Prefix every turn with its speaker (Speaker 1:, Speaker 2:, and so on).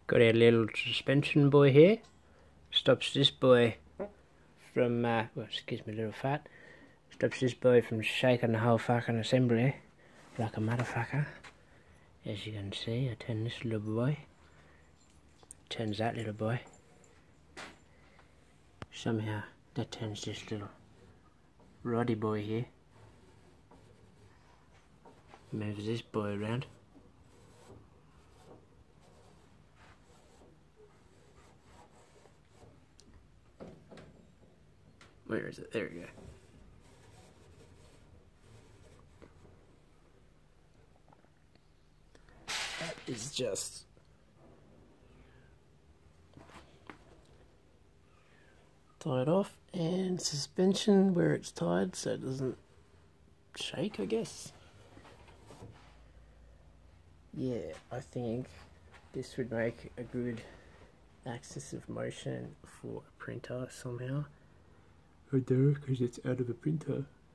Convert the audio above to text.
Speaker 1: Got our little suspension boy here. Stops this boy from, well, excuse me, little fat. Stops this boy from shaking the whole fucking assembly like a motherfucker. As you can see, I turn this little boy. Turns that little boy. Somehow, that turns this little Roddy boy here. Moves this boy around. Where is it? There we go. That is just tied off, and suspension where it's tied so it doesn't shake, I guess. Yeah, I think this would make a good axis of motion for a printer somehow. I do, because it's out of a printer.